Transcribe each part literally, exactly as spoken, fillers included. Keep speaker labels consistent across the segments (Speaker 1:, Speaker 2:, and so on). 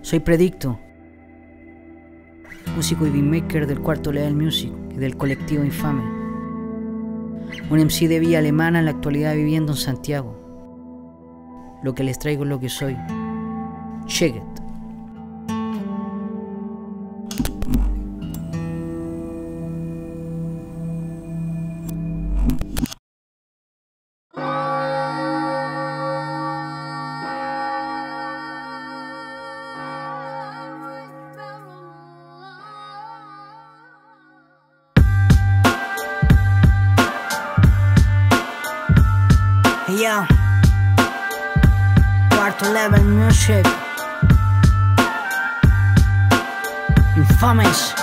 Speaker 1: Soy Predicto, músico y beatmaker del Cuarto Level Music y del colectivo Infame. Un M C de vía alemana en la actualidad viviendo en Santiago. Lo que les traigo es lo que soy. Check it. Yeah, Cuarto Level Music, Infames.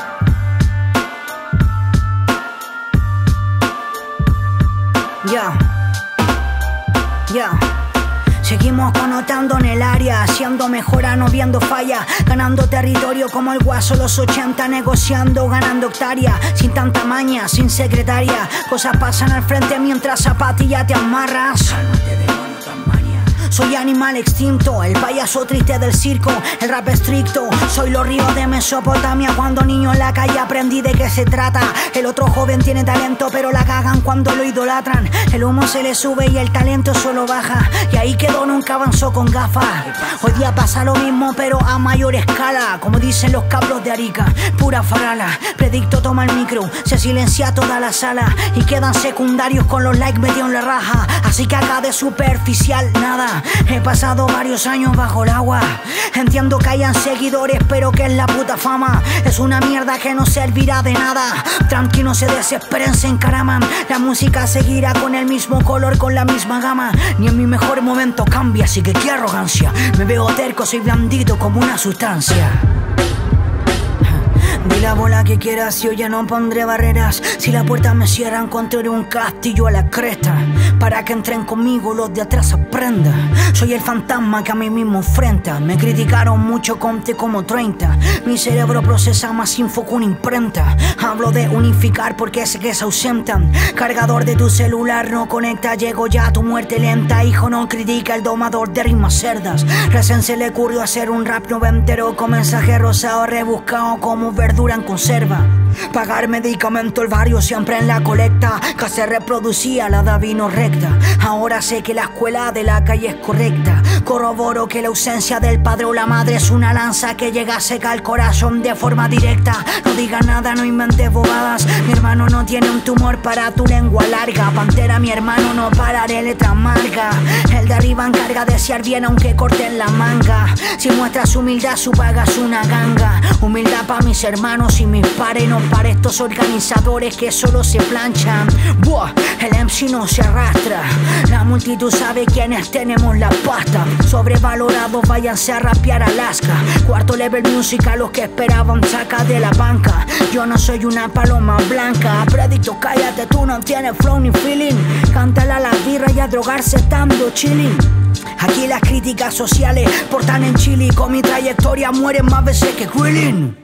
Speaker 1: Yeah, yeah. Seguimos connotando en el área, haciendo mejora, no viendo falla, ganando territorio como el guaso los ochenta, negociando, ganando hectárea, sin tanta maña, sin secretaria. Cosas pasan al frente mientras zapatilla te amarras. Cálmate, demonio, tan maña. Soy animal extinto, el payaso triste del circo, el rap estricto. Soy los ríos de Mesopotamia, cuando niño en la calle aprendí de qué se trata. El otro joven tiene talento pero la cagan cuando lo idolatran. El humo se le sube y el talento solo baja, y ahí quedó, nunca avanzó con gafas. Hoy día pasa lo mismo pero a mayor escala, como dicen los cabros de Arica, pura farala. Predicto toma el micro, se silencia toda la sala y quedan secundarios con los likes metidos en la raja. Así que acá de superficial nada. He pasado varios años bajo el agua, entiendo que hayan seguidores pero que es la puta fama. Es una mierda que no servirá de nada. Tranqui, no se desesperen, se encaraman. La música seguirá con el mismo color, con la misma gama. Ni en mi mejor momento cambia, así que qué arrogancia. Me veo terco, soy blandito como una sustancia. Di la bola que quieras, yo ya no pondré barreras. Si la puerta me cierra, encontraré un castillo a la cresta, para que entren conmigo los de atrás aprendan. Soy el fantasma que a mí mismo enfrenta. Me criticaron mucho, conté como treinta. Mi cerebro procesa más info que una imprenta. Hablo de unificar porque sé que se ausentan. Cargador de tu celular no conecta, llego ya a tu muerte lenta. Hijo, no critica el domador de rimas cerdas. Recién se le ocurrió hacer un rap noventero con mensaje rosado rebuscado como verdura en conserva. Pagar medicamento el barrio siempre en la colecta, que se reproducía la da vino recta. Ahora sé que la escuela de la calle es correcta. Corroboro que la ausencia del padre o la madre es una lanza que llega a secar el corazón de forma directa. No digas nada, no inventes bobadas. Mi hermano no tiene un tumor para tu lengua larga. Pantera, mi hermano, no pararé letra amarga. El de arriba encarga de desear bien aunque corten la manga. Si muestras humildad, su paga es una ganga. Humildad pa' mis hermanos y mis pares, no para estos organizadores que solo se planchan. Buah, el M C no se arrastra. La multitud sabe quiénes tenemos la pasta. Sobrevalorados, váyanse a rapear Alaska. Cuarto Level Music a los que esperaban saca de la banca. Yo no soy una paloma blanca. Predicto, cállate, tú no tienes flow ni feeling. Cántala a la birra y a drogarse estando chilling. Aquí las críticas sociales portan en Chile, con mi trayectoria mueren más veces que Grilling.